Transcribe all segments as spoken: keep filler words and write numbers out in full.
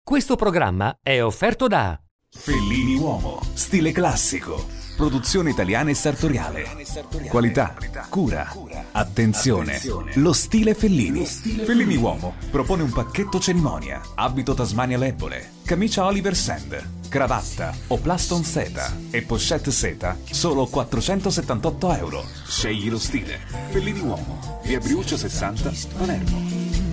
Questo programma è offerto da Fellini Uomo, stile classico, produzione italiana e sartoriale, qualità, cura, attenzione, lo stile Fellini. Fellini Uomo propone un pacchetto cerimonia, abito Tasmania Lebbole, camicia Oliver Sand, cravatta o Plaston Seta e pochette Seta, solo quattrocentosettantotto euro. Scegli lo stile. Fellini Uomo, via Briuccio sessanta, Palermo.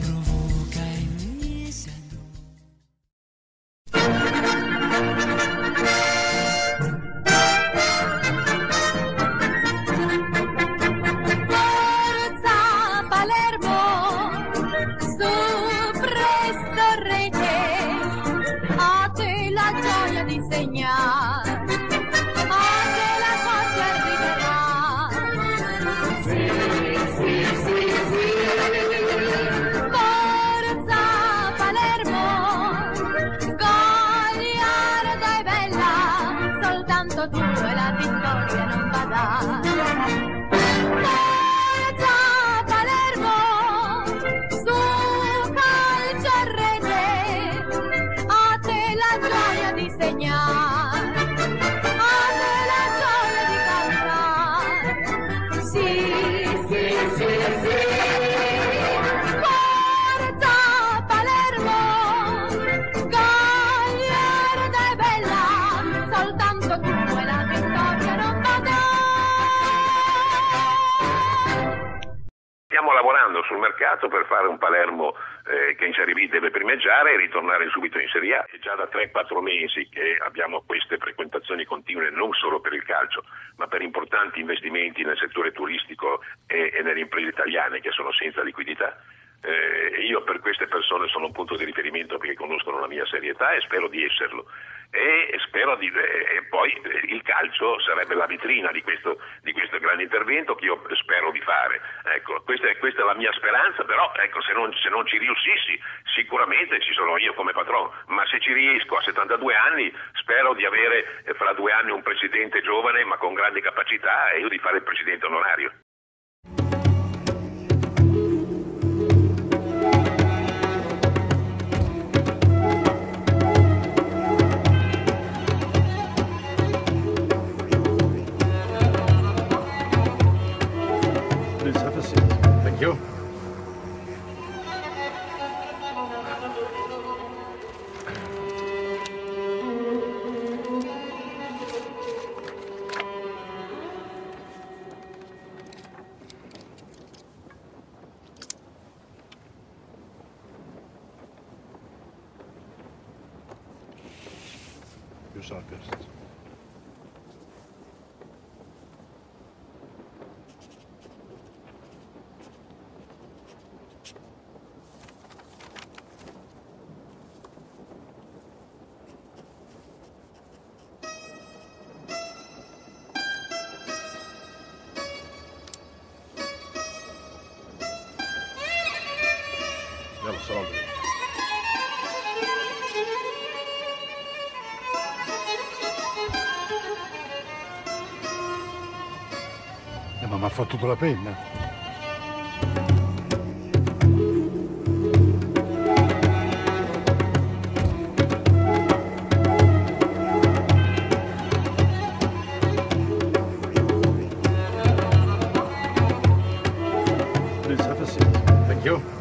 Sul mercato per fare un Palermo eh, che in Serie B deve primeggiare e ritornare subito in Serie A. È già da tre quattro mesi che abbiamo queste frequentazioni continue non solo per il calcio ma per importanti investimenti nel settore turistico e, e nelle imprese italiane che sono senza liquidità. Eh, io per queste persone sono un punto di riferimento perché conoscono la mia serietà e spero di esserlo. E spero di e poi il calcio sarebbe la vetrina di questo, di questo grande intervento che io spero di fare. Ecco, questa è, questa è la mia speranza, però ecco, se non, se non ci riuscissi sicuramente ci sono io come patrono, ma se ci riesco a settantadue anni spero di avere eh, fra due anni un presidente giovane ma con grandi capacità e io di fare il presidente onorario. Thank you. Your sarcasm. يلا سلام عليكم. Eh, ma mi ha fatto la penna. Please have a seat. Thank you.